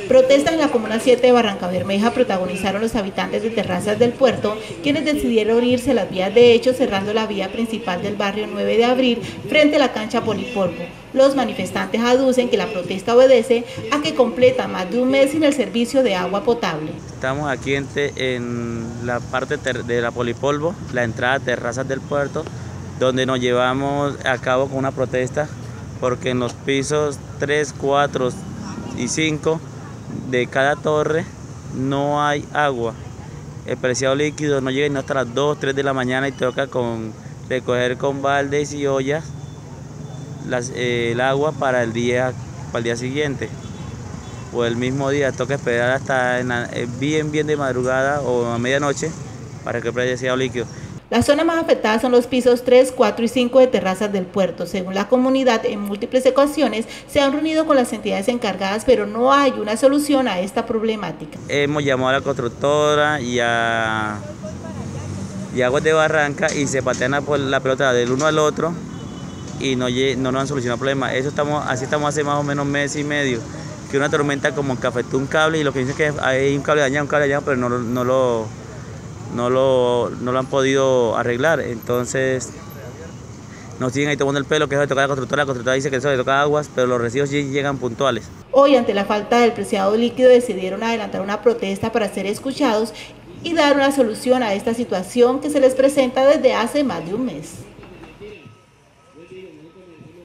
Protestas en la Comuna 7 de Barrancabermeja protagonizaron los habitantes de Terrazas del Puerto, quienes decidieron unirse a las vías de hecho cerrando la vía principal del barrio 9 de abril frente a la cancha Polipolvo. Los manifestantes aducen que la protesta obedece a que completa más de un mes sin el servicio de agua potable. Estamos aquí en la parte de la Polipolvo, la entrada a Terrazas del Puerto, donde nos llevamos a cabo con una protesta porque en los pisos 3, 4 y 5 de cada torre no hay agua. El preciado líquido no llega hasta las 2, 3 de la mañana y toca recoger con baldes y ollas el agua para el día siguiente o el mismo día. Toca esperar hasta bien de madrugada o a medianoche para que el preciado líquido. Las zonas más afectadas son los pisos 3, 4 y 5 de Terrazas del Puerto. Según la comunidad, en múltiples ocasiones se han reunido con las entidades encargadas, pero no hay una solución a esta problemática. Hemos llamado a la constructora y a Aguas de Barranca y se patean la pelota del uno al otro y no nos han solucionado el problema. Así estamos hace más o menos mes y medio, que una tormenta como que afectó un cable y lo que dicen es que hay un cable dañado, pero no lo han podido arreglar. Entonces nos siguen ahí tomando el pelo, que eso le toca a la constructora dice que eso le toca a Aguas, pero los recibos sí llegan puntuales. Hoy, ante la falta del preciado líquido, decidieron adelantar una protesta para ser escuchados y dar una solución a esta situación que se les presenta desde hace más de un mes.